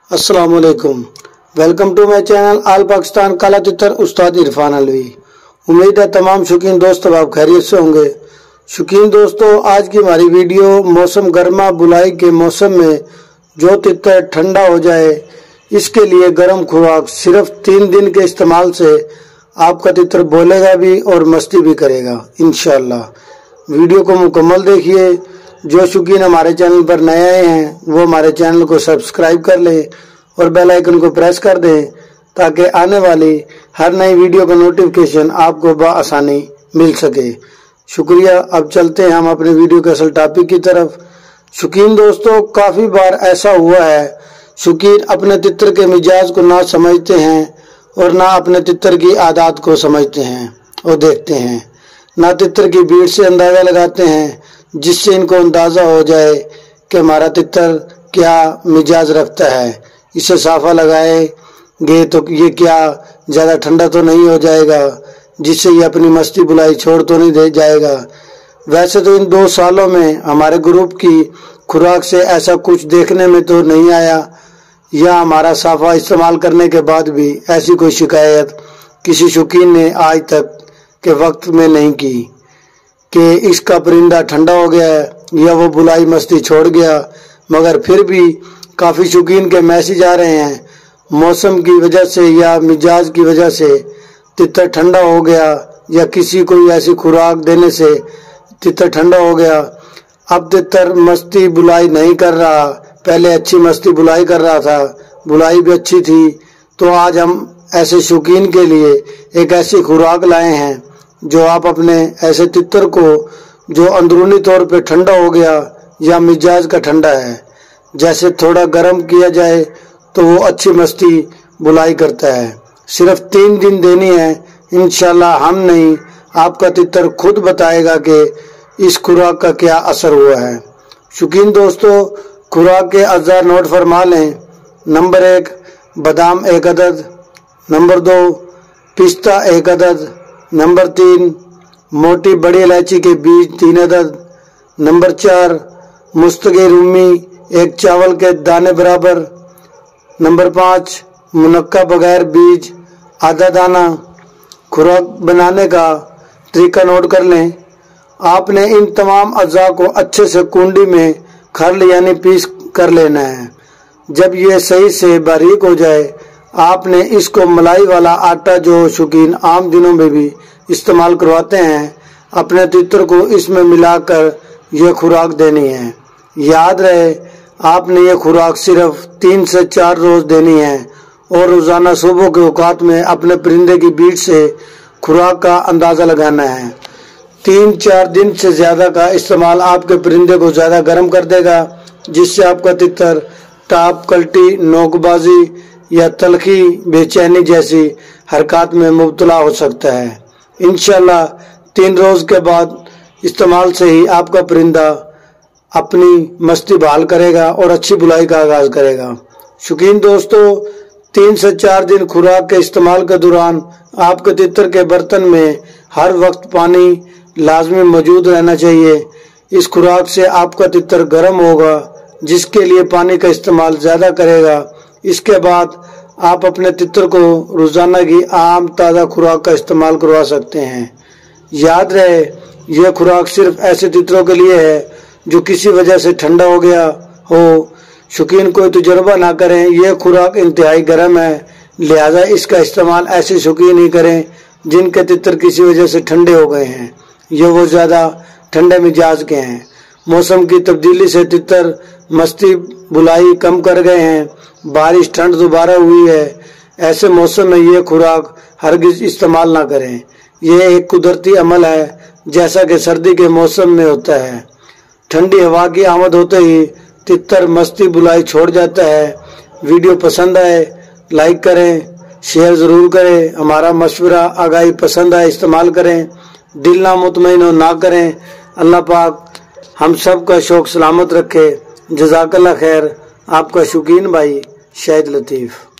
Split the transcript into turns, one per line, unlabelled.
अस्सलाम वालेकुम। Welcome to my channel all Pakistan काला तितर उस्ताद इरफान अलवी। उम्मीद है तमाम शौकीन दोस्त आप खैरियत से होंगे। शौकीन दोस्तों, आज की हमारी वीडियो मौसम गर्मा बुलाई के मौसम में जो तितर ठंडा हो जाए इसके लिए गर्म खुराक सिर्फ 3 दिन के इस्तेमाल से आपका तितर बोलेगा भी और मस्ती भी करेगा इंशाअल्लाह। वीडियो को मुकम्मल देखिए। जो शौकीन हमारे चैनल पर नए आए हैं वो हमारे चैनल को सब्सक्राइब कर लें और बेल आइकन को प्रेस कर दें ताकि आने वाली हर नई वीडियो का नोटिफिकेशन आपको बआसानी मिल सके। शुक्रिया। अब चलते हैं हम अपने वीडियो के असल टॉपिक की तरफ। शौकीन दोस्तों, काफ़ी बार ऐसा हुआ है शौकीन अपने तितर के मिजाज को ना समझते हैं और ना अपने तितर की आदत को समझते हैं और देखते हैं, ना तितर की भीड़ से अंदाज़ा लगाते हैं जिससे इनको अंदाज़ा हो जाए कि हमारा तितर क्या मिजाज रखता है। इसे साफा लगाएंगे तो ये क्या ज़्यादा ठंडा तो नहीं हो जाएगा जिससे ये अपनी मस्ती बुलाई छोड़ तो नहीं दे जाएगा। वैसे तो इन 2 सालों में हमारे ग्रुप की खुराक से ऐसा कुछ देखने में तो नहीं आया या हमारा साफा इस्तेमाल करने के बाद भी ऐसी कोई शिकायत किसी शौकीन ने आज तक के वक्त में नहीं की कि इसका परिंदा ठंडा हो गया है या वो बुलाई मस्ती छोड़ गया। मगर फिर भी काफ़ी शौकीन के मैसेज आ रहे हैं मौसम की वजह से या मिजाज की वजह से तितर ठंडा हो गया या किसी कोई ऐसी खुराक देने से तितर ठंडा हो गया। अब तितर मस्ती बुलाई नहीं कर रहा, पहले अच्छी मस्ती बुलाई कर रहा था, बुलाई भी अच्छी थी। तो आज हम ऐसे शौकीन के लिए एक ऐसी खुराक लाए हैं जो आप अपने ऐसे तितर को जो अंदरूनी तौर पे ठंडा हो गया या मिजाज का ठंडा है, जैसे थोड़ा गर्म किया जाए तो वो अच्छी मस्ती बुलाई करता है। सिर्फ 3 दिन देनी है इंशाल्लाह। हम नहीं, आपका तितर खुद बताएगा कि इस खुराक का क्या असर हुआ है। शौकीन दोस्तों, खुराक के अज़ा नोट फरमा लें। नंबर 1 बादाम 1 अदद, नंबर 2 पिस्ता 1 अदद, नंबर 3 मोटी बड़ी इलायची के बीज 3 अदद, नंबर 4 मुस्तगे रूमी 1 चावल के दाने बराबर, नंबर 5 मुनक्का बगैर बीज आधा दाना। खुराक बनाने का तरीका नोट कर लें। आपने इन तमाम अज़ा को अच्छे से कुंडी में खरल यानी पीस कर लेना है। जब ये सही से बारीक हो जाए आपने इसको मलाई वाला आटा जो शौकीन आम दिनों में भी इस्तेमाल करवाते हैं अपने तितर को इसमें मिलाकर यह खुराक देनी है। याद रहे आपने ये खुराक सिर्फ 3 से 4 रोज देनी है और रोजाना सुबह के औकात में अपने परिंदे की बीट से खुराक का अंदाज़ा लगाना है। 3-4 दिन से ज़्यादा का इस्तेमाल आपके परिंदे को ज़्यादा गर्म कर देगा जिससे आपका तितर टाप कल्टी नोकबाजी या तलखी बेचैनी जैसी हरकत में मुब्तला हो सकता है। इंशाल्लाह 3 रोज के बाद इस्तेमाल से ही आपका परिंदा अपनी मस्ती बहाल करेगा और अच्छी बुलाई का आगाज करेगा। शौकीन दोस्तों, 3 से 4 दिन खुराक के इस्तेमाल के दौरान आपके तितर के बर्तन में हर वक्त पानी लाजमी मौजूद रहना चाहिए। इस खुराक से आपका तितर गर्म होगा जिसके लिए पानी का इस्तेमाल ज़्यादा करेगा। इसके बाद आप अपने तितर को रोज़ाना की आम ताज़ा खुराक का इस्तेमाल करवा सकते हैं। याद रहे यह खुराक सिर्फ ऐसे तितरों के लिए है जो किसी वजह से ठंडा हो गया हो। शौकीन कोई तजुर्बा ना करें, यह खुराक इंतहाई गर्म है, लिहाजा इसका इस्तेमाल ऐसे शौकीन ही करें जिनके तितर किसी वजह से ठंडे हो गए हैं या वो ज़्यादा ठंडे मिजाज के हैं। मौसम की तब्दीली से तितर मस्ती बुलाई कम कर गए हैं, बारिश ठंड दोबारा हुई है। ऐसे मौसम में ये खुराक हरगिज इस्तेमाल ना करें। यह एक कुदरती अमल है जैसा कि सर्दी के मौसम में होता है। ठंडी हवा की आमद होते ही तितर मस्ती बुलाई छोड़ जाता है। वीडियो पसंद आए लाइक करें, शेयर ज़रूर करें। हमारा मशवरा आगाही पसंद आए इस्तेमाल करें, दिल ना मुतमईन हो ना करें। अल्लाह पाक हम सब का शौक सलामत रखे। जज़ाकल्लाह खैर। आपका शौकीन भाई शाहिद लतीफ़।